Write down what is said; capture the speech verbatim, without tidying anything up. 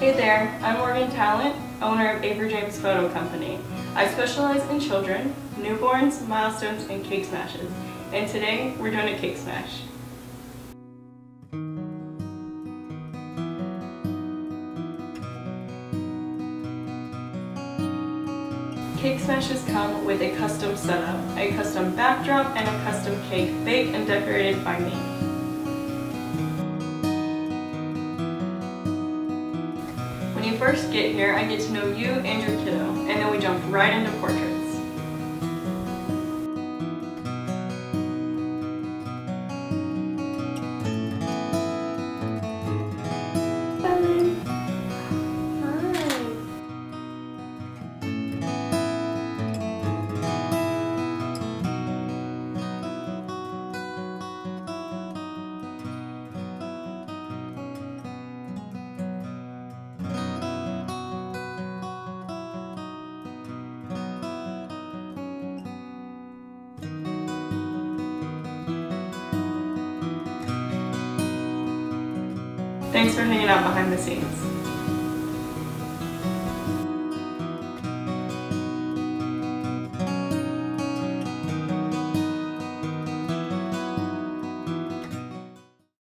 Hey there, I'm Morgan Talent, owner of Avery Photo Company. I specialize in children, newborns, milestones, and cake smashes. And today, we're doing a cake smash. Cake smashes come with a custom setup, a custom backdrop, and a custom cake baked and decorated by me. When you first get here, I get to know you and your kiddo, and then we jump right into portraits. Thanks for hanging out behind the scenes.